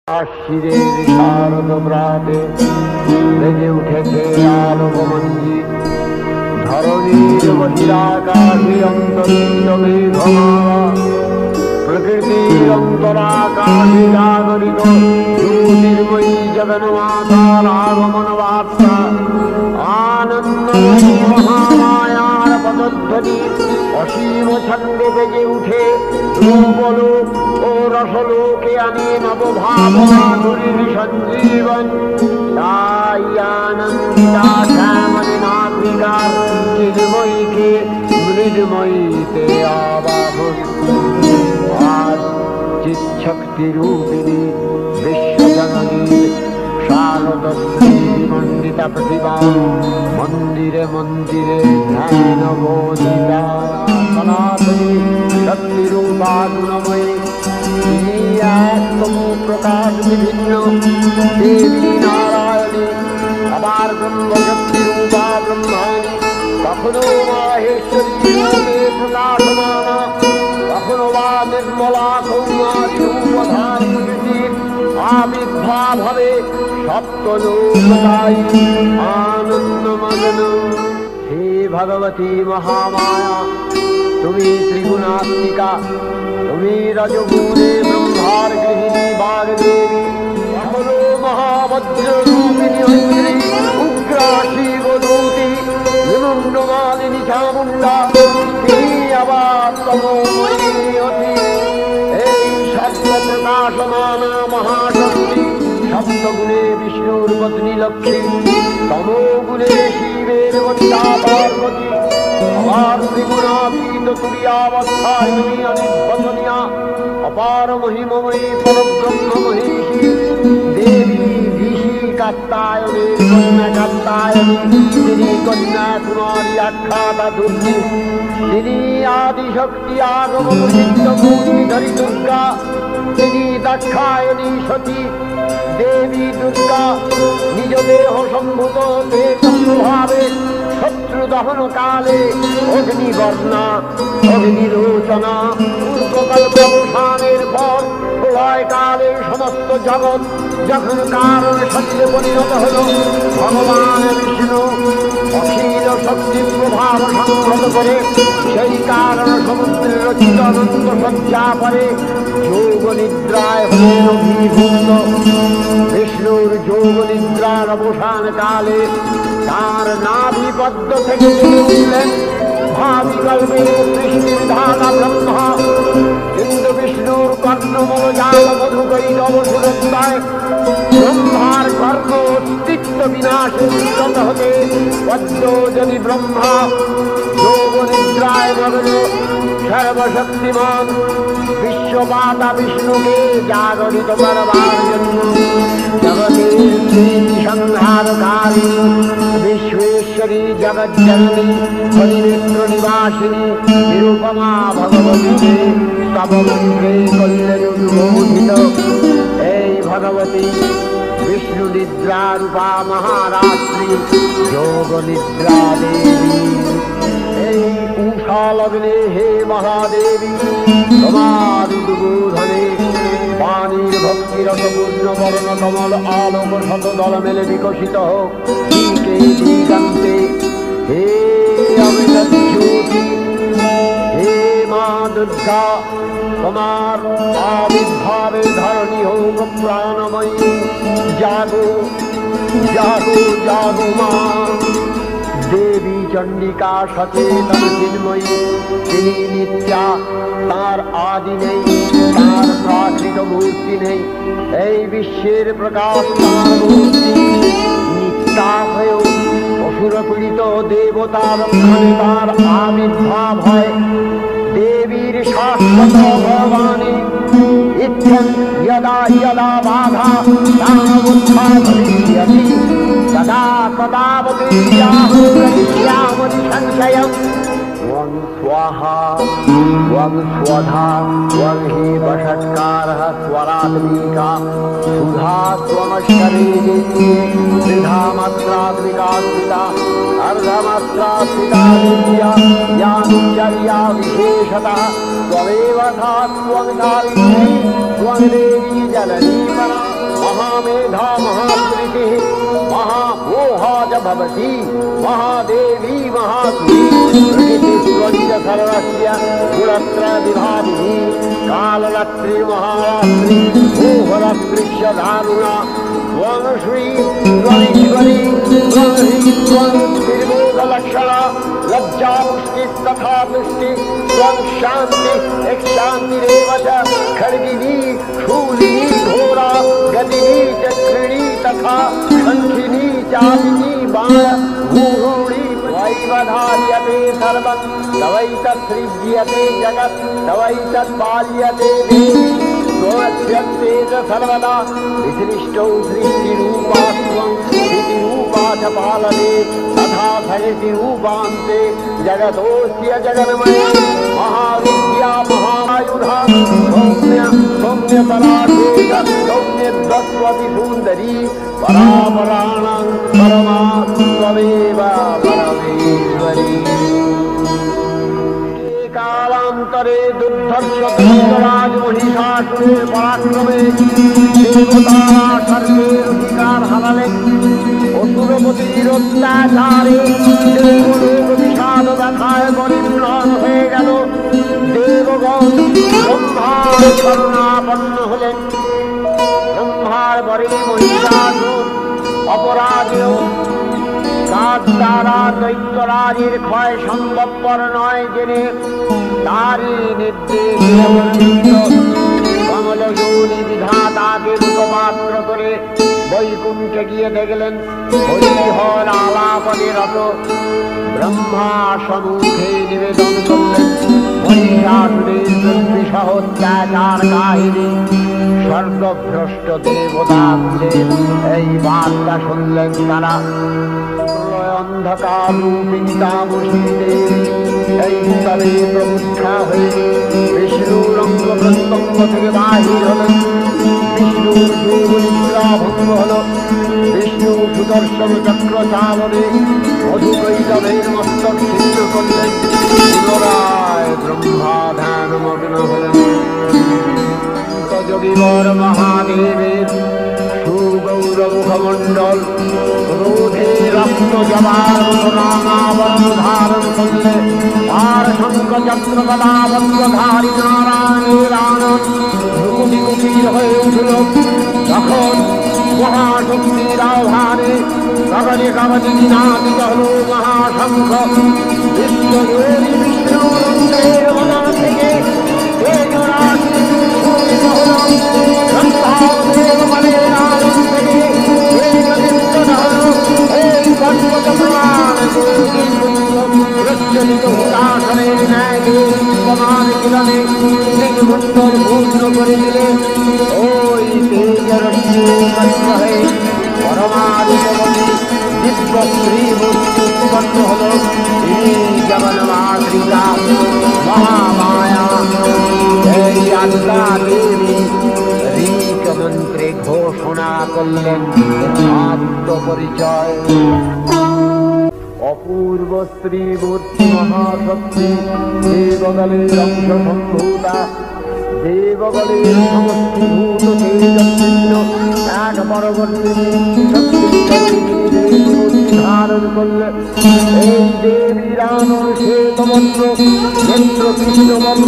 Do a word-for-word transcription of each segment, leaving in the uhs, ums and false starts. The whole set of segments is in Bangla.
আশিরের শারদ প্রাতে বেজে উঠেছে আলোকমঞ্জি ধরণীর বহিরাকাশে অন্তরিত মেঘমালা প্রকৃতির অন্তরাকাশে জাগরিত জ্যোতির্ময়ী জগন্মাতার আগমন বার্তা আনন্দময়ী মহামায়ার পদধ্বনি অসীম ছন্দে বেজে উঠে রূপলোক ও রসলোকে আনে নবভাবনাধুরীর সঞ্জীবন। তাই আনন্দিতা শ্যামলী নাগরিকার চিন্ময়ীকে মৃন্ময়ীতে আবাহন। আজ চিৎশক্তি রূপিণী বিশ্বজননীর শারদ মণ্ডিতা প্রতিভা মন্দিরে মন্দিরে ধ্যান বোধিতা সনাতনী শক্তিরূপা গুণময়ী তিনি একতম প্রকাশ বিভিন্ন দেবী নারায়ণী আবার ব্রহ্মশক্তি রূপা ব্রহ্মাণী কখনো মাহেশ্বরী রূপে প্রকাশমানা কখনো বা নির্মলা কৌমারী রূপধারীর আবির্ভাব হবে সপ্তলোকদায়ী আনন্দমগ্ন। হে ভগবতী মহামায়া তুমি ত্রিগুণাত্মিকা, তুমি রজগুণে ব্রহ্মার গৃহিণী বাগদেবী কখনো মহাবজ্ররূপিণী ঐন্দ্রী উগ্রা শিবদূতি নিমণ্ডমালিনী চামুণ্ডা তিনি আবার তমোময়ী অতি। এই সর্বপ্রকাশমানা মহাশক্তি সপ্তগুণে বিষ্ণুর পত্নী লক্ষ্মী তমোগুণে শিবের বন্দা পার্বতী আবার ত্রিগুণাতীত তুরীয়াবস্থায় তুমি অনির্বচনীয়া অপার মহিমময়ী পরব্রহ্ম মহিষী দেবী ঋষি কাত্যায়নের কন্যা কাত্যায়নী তিনি কন্যা কুমারী আখ্যাতা দুর্গী তিনি আদিশক্তি আগম প্রসিদ্ধ মূর্তিধরী দুর্গা তিনি দাক্ষায়ণী সতী দেবী দুর্গা নিজ দেহ সম্ভূত দেহভাবে শত্রু দহন কালে অগ্নিবর্ণা অগ্নিরোচনা পূর্বকল্প অবসানের পর প্রলয় কালে সমস্ত জগৎ যখন কারণ সত্যে পরিণত হল ভগবান বিষ্ণু অখিল শক্তি প্রভাব সংহত করে সেই কারণ সমুদ্রের রচিত অনন্ত সজ্জা পরে যোগ নিদ্রায় হলেন অভিভূত। বিষ্ণুর যোগ নিদ্রার অবসান কালে তার নাভি পদ্ম থেকে উঠলেন ভাবিকল্পে সৃষ্টির ধাতা ব্রহ্মা কিন্তু বিষ্ণুর কর্ণমূল জাল মধুকৈতব সুরত্তায় ব্রহ্মার কর্ণ অস্তিত্ব বিনাশে বিগত হতে পদ্ম যদি ব্রহ্মা যোগ নিদ্রায় মগ্ন সর্বশক্তিমান বিশ্বমাতা বিষ্ণুকে জাগরিত করবার জন্য জগতের সংহারকারী বিশ্বেশ্বরী জগজ্জননী হরিমিত্র নিবাসিনী নিরুপমা ভগবতীকে স্তবমন্ত্রে করলেন উদ্বোধিত। এই ভগবতী বিষ্ণু নিদ্রা রূপা মহারাত্রি যোগ নিদ্রা দেবী। এই উষা লগ্নে হে মহাদেবী তোমার উদ্বোধনে পানির ভক্তিরসপূর্ণ বর্ণ কমল আলোক শত দল মেলে বিকশিত হোক দিকে দিগন্তে। হে অমৃত জ্যোতি হে মা দুর্গা তোমার আবির্ভাবে ধরণী হোক প্রাণময়ী জাগো জাগো জাগো মা। দেবী চণ্ডিকা সচেতন চিন্ময়ী তিনি নিত্যা তার আদি নেই তার প্রাকৃত মূর্তি নেই এই বিশ্বের প্রকাশ তার মূর্তি নিত্যা হয়েও অসুর পীড়িত দেবতা রক্ষণে তার আবির্ভাব হয়। দেবীর শাশ্বত ভগবানে ইচ্ছন যদা যদা বাধা তাবুত্থাভবিষ্যতি তদা তদাবতীর্যাহো করিষ্যামি সংশয়ম। ত্বং স্বাহা ত্বং স্বধা ত্বং হি বষৎকারः স্বরাত্মিকা সুধা ত্বমশ্বরে ত্রিধা মাত্রাত্মিকা স্थिता अर्धमात्रात्मिका विद्या या विशेषतः त्वमेव सा त्वं सावित्री त्वं देवी जननी परा। महामेधा महास्मृति महामोह च भवति महादेवी महासुरी सर्वस्य गुणत्रय विभागिनी कालरात्रि महारात्रि मोहरात्रिश्च दारुणा त्वं श्री त्वमीश्वरी त्वं निर्मोहलक्षणा लज्जा पुष्टि तथा पुष्टि त्वं शान्ति एक शान्तिरेव च खड्गिनी शूलिनी घोरा गदिनी चक्रिणी तथा शङ्खिनी चापिनी बाण भूरूढी वैवधार्यते सर्वं तवैतत्सृज्यते जगत् तवैतत्पाल्यते देवी त्वमस्यन्ते च सर्वदा विसृष्टौ सृष्टिरूपा त्वं स्थितिरूपा च पालने तथा सृष्टिरूपान्ते जगतोऽस्य जगन्मये महाविद्या महायुधा सौम्य सौम्यपराधेश सौम्यद्वस्वति सुन्दरी परापराणां परमा त्वमेव परमेश्वरी कालांतरे दुर्धर्षराज महिषासुरे पराक्रमे देवतारा सर्वेर अधिकार हाराले असुरपतिर अत्याचारे দেবলোক বিষাদ ব্যথায় পরিম্লান হয়ে গেল। দেবগণ ব্রহ্মার শরণাপন্ন হলেন। ব্রহ্মার বরে মহিষাসুর অপরাজেয় তার দ্বারা দৈত্যরাজের ক্ষয় সম্ভবপর নয় জেনে তারই নির্দেশে কমলযোনি বিধাতাকে মুখপাত্র করে বৈকুণ্ঠে গিয়ে দেখলেন হরিহর আলাপনে রত। ব্রহ্মা সম্মুখে নিবেদন করলেন মহিষাসুরের দুর্বিষহ অত্যাচার কাহিনী। স্বর্গভ্রষ্ট দেবতাদের এই বার্তা শুনলেন তারা। অন্ধকার রূপিণী তামসী দেবী এই স্তরে প্রবুদ্ধা হয়ে বিষ্ণুর অঙ্গ প্রত্যঙ্গ থেকে বাহির হলেন। বিষ্ণুর যোগনিদ্রা ভঙ্গ হল। বিষ্ণু সুদর্শন চক্র চালনে মধুকৈতবের মস্তক ছিন্ন করলেন। পুনরায় ব্রহ্মা ধ্যানমগ্ন হলেন। যোগীবর মহাদেবের সুগৌরমুখমণ্ডল ক্রোধে রক্ত জবার মতো নামাবরণ ধারণ করলে আর শঙ্খ চক্র গদাবন্ধধারী নারায়ণের আনন্দ মুকুটি কুটির হয়ে উঠল। তখন মহাশক্তির আহ্বানে কবরে কবরে নিনাদিত হল মহাশঙ্খ। বিশ্বজোড়ি বিষ্ণুরন্দের মনা থেকে তেজরাশি স্ফুরিত হল। ব্রহ্মাদেব বলের আনন্দ থেকে তেজদীপ্ত হল। এই পর্বত প্রমাণ প্রজ্বলিত হুতাশনের ন্যায় প্রমাণ কিরণে নির্মুত্তর পূর্ণ করে দিলে ওই তেজরশ্মি হয়ে পরমাদিপতি দিব্য শ্রী মূর্তি উৎপন্ন হল। এই জগন্মাতৃকা মহামায়া এই আদ্যা দেবী ঋক মন্ত্রে ঘোষণা করলেন আত্মপরিচয়। অপূর্ব স্ত্রী মূর্তি মহাশক্তি দেবগলের অংশ সম্ভূতা দেবগলের সমষ্টিভূত তেজস্বিন্য এক পরবর্তী শক্তি ধারণ করলে এই দেবীর আনন্দ শ্বেতবর্ণ নেত্র কৃষ্ণবর্ণ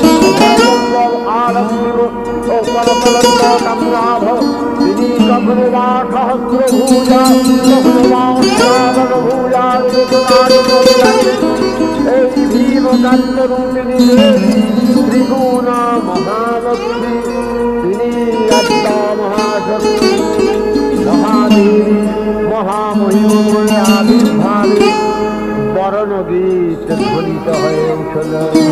আরম্ভ ও করতলন্ত কামরাভ। তিনি কখনো বা সহস্রভূজা কখনো বা শ্রাবণভূজার এই ভীমকান্ত রূপিণী দেবী ত্রিগুণা মহালক্ষ্মী। তিনি আদ্যা মহাশক্তি মহাদেবী মহামহিমময় আবির্ভাবে বরণগীত ধ্বনিত হয়ে উঠল।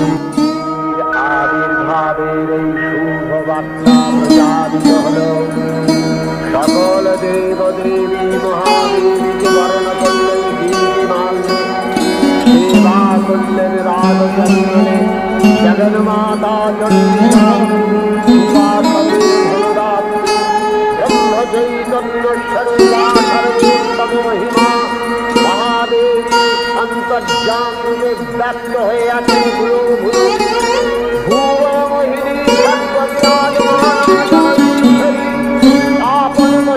আবির্ভাবের এই শুভ বার্তা প্রচারিত হল। সকল দেব দেবী মহাদেবীকে বরণ করলেন গীতিমাল, সেবা করলেন রাজচন্দ্রনে। জগন্মাতা চন্দ্রিকা ব্রহ্ম চৈতন্য স্বরূপা সর্বোত্তম মহিমা মহাদেবী অন্তর্যামে ব্যক্ত হয়ে আছেন ভুলো ভুলো। ভুব মোহিনী সর্ববিরাজমান আপন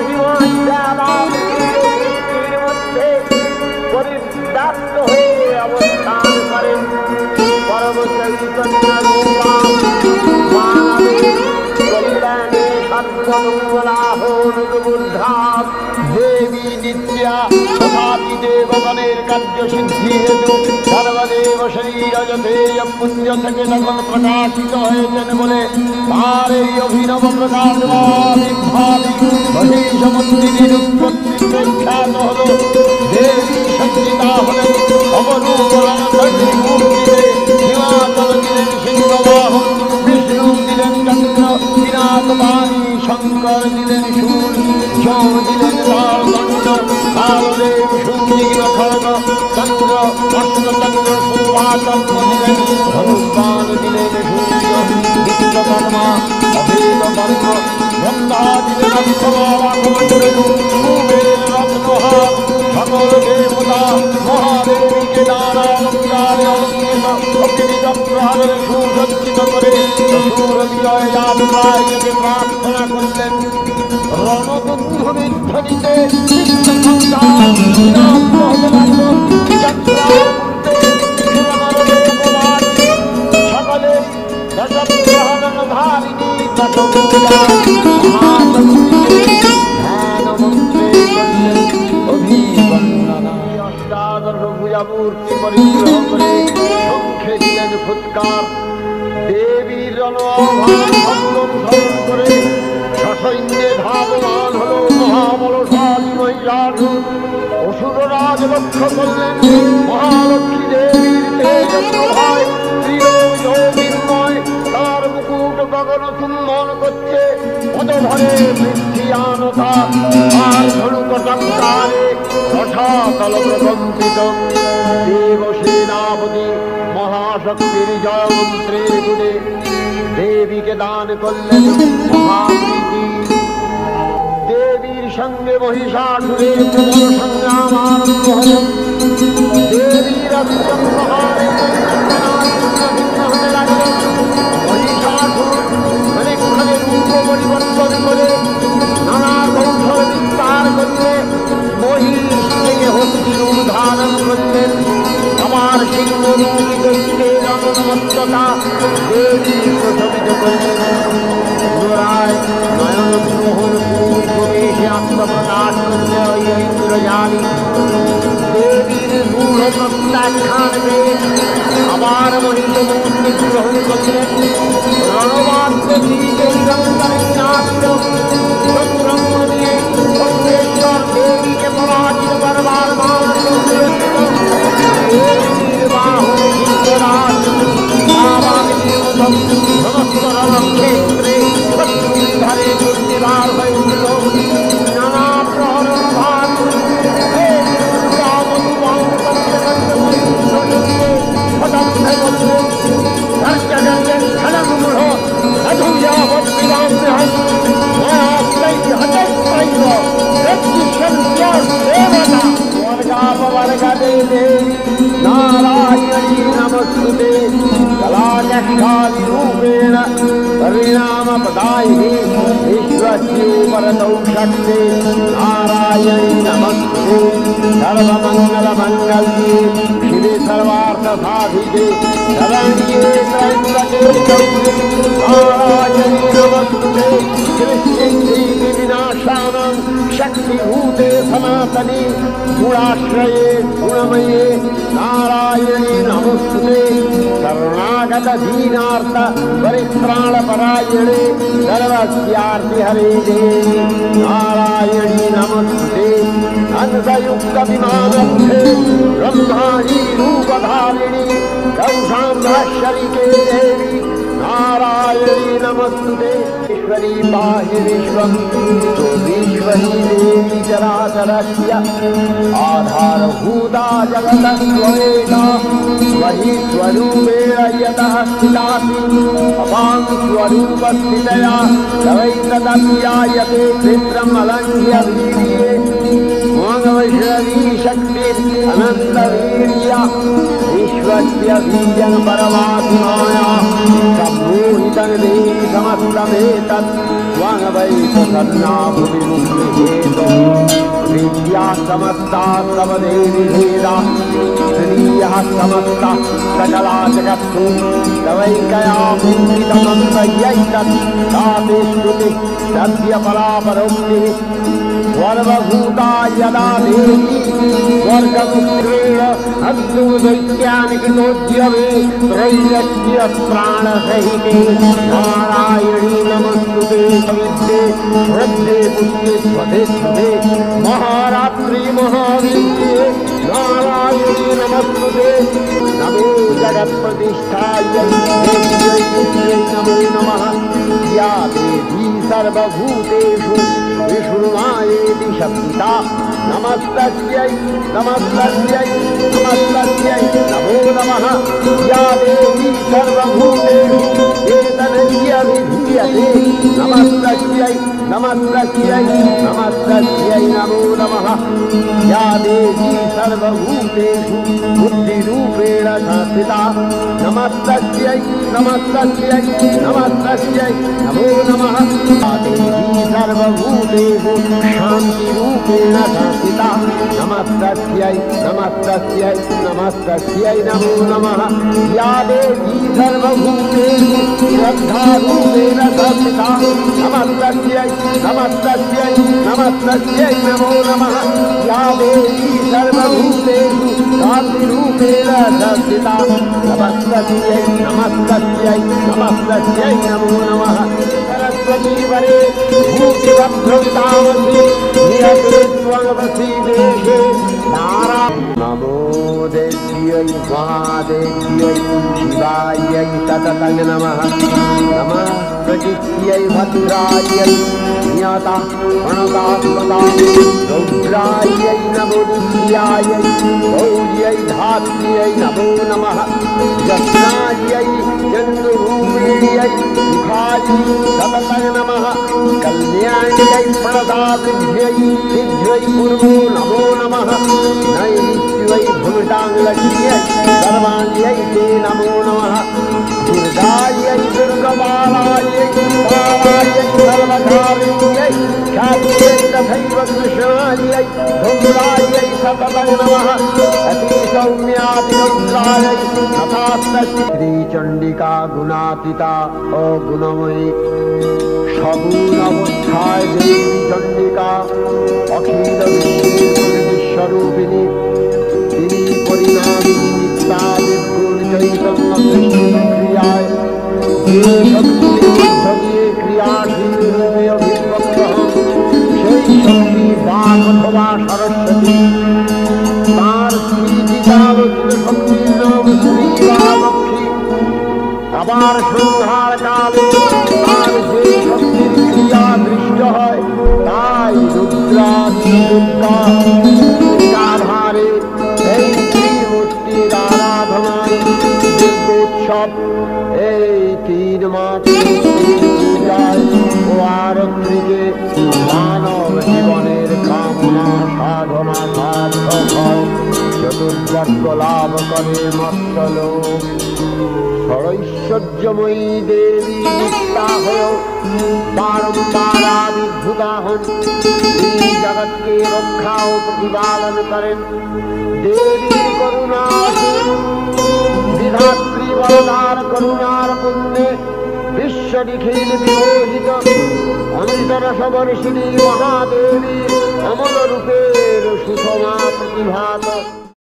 দেবী নিত্যা তথাপি দেবগণের কার্য সিদ্ধি হেতু সর্বদেব শরীরজতেয় পুঞ্জ থেকে তখন প্রকাশিত হয়েছেন বলে তার এই অভিনব প্রকাশভাবে সমুদ্রের উৎপত্তিতে খ্যাত হল। দেবী সঞ্চিতা হলেন অবরূপ মূর্তিতে, হিমাচল দিলেন সিংহবাহন, বিষ্ণু দিলেন চন্দ্র পিনাকপাণি, শঙ্কর দিলেন শূল, যম দিলেন লাল দণ্ড, কালদেব সুগ্রীব খড়গ, চন্দ্র অষ্টচন্দ্র শোভাচন্দ্র দিলেন, ধনুষ্বাণ দিলেন সূর্য, বিশ্বকর্মা অভেদ বর্গ, গন্ধা দিলেন অক্ষমালাখমণ্ডলু, কুবের রত্নহার, সকল দেবতা মহাদেবীকে নানা অলঙ্কারে অলঙ্কৃত অগ্নিবিদ প্রহারের সুসজ্জিত করে শ্বশুর বিজয় যাত্রায় যেতে প্রার্থনা করলেন। রণবন্ধুরের ধ্বনিতে সকলে দশগ্রহণধারিণী দশভুজা মূর্তি পরিগ্রহ করে শঙ্খে দিলেন ফুৎকার। দেবীর রণাভান ধরণ করে সসৈন্যে ধাবমান হল মহাবলশালী মহিষাসুর। অসুররাজ লক্ষ্য করলেন মহালক্ষ্মী দেবীর তেজ প্রভায় ত্রিলোকময়, তার মুকুট গগন চুম্বন করছে, পদধরে পৃথিবীয়ানতা আর ধনুকটঙ্কারে রসাতল প্রকম্পিত। দেবসেনাপতি মহাশক্তির জয়মন্ত্রের গুণে দেবীকে দান করলেন মহাপ্রীতি। দেবীর সঙ্গে মহিষাসুরের প্রবল সংগ্রাম আরম্ভ হল। দেবীর অস্ত্রপ্রহারে হতে লাগল। মহিষাসুর অনেকখানে রূপ পরিবর্তন করে নানা কৌশল বিস্তার করলে মহিষ থেকে হস্তি রূপ ধারণ করলেন। আমার সিংহরূপী দৈত্যের অনন্যতা দেবী প্রশমিত করলেন। পুনরায় নয়ন মোহন প্রবেশে আত্মপ্রকাশ করলে ওই ইন্দ্রজালী দেবীর রূঢ় প্রত্যাখ্যান পেয়ে আবার মহিষ মূর্তি গ্রহণ করলেন। রণবাদ্য চন্দ্রঙ্গ নিয়ে সঙ্গেশ্বর দেবীকে পরাজিত করবার মান সমস্ত রণক্ষেত্রে শত্রুধারে দুর্নিবার হয়ে উঠল। নানা প্রহরণ ভাগ नारायणी नमस्तुते कलाकक्षादिरूपेण परिणामप्रदायिनी विश्वस्योपरतौ शक्ते नारायणी नमस्तुते सर्वमङ्गलमङ्गल्ये शिवे सर्वार्थसाधिके शरण्ये त्र्यम्बके गौरी नारायणी नमस्तुते सृष्टिस्थिति विनाशानां शक्तिभूते सनातने गुणाश्रये गुणमये नारायणी नमस्तुते शरणागत दीनार्थ परित्राणपरायणे सर्वस्यार्ति हरे देवी नारायणी नमस्तुते अंशयुक्त विमानस्थे ब्रह्माणी रूपधारिणी गौशाम्भशरिके देवी नारायणी नमस्तुते ईश्वरी पाहि विश्वं ईश्वरी देवी चराचरस्य आधारभूता जगतस्त्वमेका वही स्वरूपेण यतः स्थितासि अपां स्वरूपस्थितया तवैतदप्यायते क्षेत्रमलङ्घ्य वीर्ये मङ्गवैष्णवी शक्तिः अनन्तवीर्या विश्वस्य बीजं परमात्माया सम्मोहित इदं देहि समस्तमेतत् त्वं वै प्रसन्ना भुवि मुक्तिहेतो विद्या समस्ता तव देवि भेदा स्त्रियः समस्ता सकला जगत्सु तवैकया मूर्तितमन्वयैतत् ताते श्रुतिः सत्यपरापरोक्तिः सर्वभूता यदा देवी स्वर्गपुत्रेण अद्भुतैत्यानिकृतोद्यमे त्रैलक्ष्य प्राणसहिते नारायणी नमस्तुते विद्ये श्रद्धे पुष्टे स्वधे स्वधे महारात्रि महाविद्ये नारायणी नमस्तुते नमो जगत्प्रतिष्ठायै देव्यै नमो नमः या देवी सर्वभूतेषु विष्णुमायेति शब्दिता नमस्तस्यै नमस्तस्यै नमस्तस्यै नमो नमः या देवी सर्वभूतेषु एतदन्यभिधीयते नमस्तस्यै नमस्तस्यै नमस्तस्यै नमो नमः या देवी सर्वभूतेषु बुद्धिरूपेण संस्थिता नमस्तस्यै नमस्तस्यै नमस्तस्यै नमो नमः या देवी सर्वभूतेषु शान्तिरूपेण संस्थिता नमस्तस्यै नमस्तस्यै नमस्तस्यै नमो नमः या देवी सर्वभूतेषु श्रद्धारूपेण संस्थिता नमस्तस्यै नमस्तस्यै नमस्तस्यै नमो नमः या देवी सर्वभूतेषु शान्तिरूपेण संस्थिता नमस्तस्यै नमस्तस्यै नमस्तस्यै नमो नमः सरस्वती वरे भूतिवद्भवितामसि नियते त्वं वसीदेशे नारायण नमो देव्यै महादेव्यै शिवायै सततं नमः नमः प्रकृत्यै भद्रायै ज्ञाता प्रणतात्मता रौद्रायै नमो नित्यायै गौर्यै धात्र्यै नमो नमः जस्नायै चन्द्ररूपिण्यै सुखायै सततं नमः कल्याण्यै प्रणदाभिभ्यै सिद्ध्यै पूर्वो नमो नमः नैऋत्यै भुमिटाङ्गल्यै सर्वाण्यै ते नमो नमः दुर्गायै दुर्गमालायै तारायै सर्वकारिण्यै ख्यात्यै तथैव कृष्णायै धूम्रायै सततं नमः अतिसौम्यातिरुद्रायै तथास्तस्यै श्रीचण्डिका गुणातीता अगुणमयी सगुण अवस्थाय देवी चण्डिका अखिल विश्वरूपिणी তিনি পরিণামিনী নিত্যা নির্গুণ চৈতন্য ক্রিয়ায় যে শক্তির মধ্য দিয়ে ক্রিয়াশীল রূপে অভিব্যক্ত হন সেই শক্তি বাক অথবা সরস্বতী তাঁর শ্রীচিতালোচিত শক্তির নাম শ্রী বা লক্ষ্মী আবার সংহার কালে তার যে শক্তির ক্রিয়া দৃষ্ট হয় তাই রুদ্রাদি দুর্গা আধারে এই ত্রিমূর্তির আরাধনায় দুর্গোৎসব এই তিন মাস পূজায় ও আরত্রিকে মানব জীবনের কামনা সাধনা সার্থক হয় চতুর্যজ্ঞ লাভ করে মত্তলোক ষড়ৈশ্বর্যময়ী দেবী নিত্যা হয়েও বারম্বার আবির্ভূতা হন তিনি জগৎকে রক্ষা ও প্রতিপালন করেন দেবীর করুণা বিধাত্রী বলদার করুণার পুণ্যে বিশ্ব নিখিল বিমোহিত অমৃতরস বর্ষিণী মহাদেবী অমল রূপের সুষমা প্রতিভাত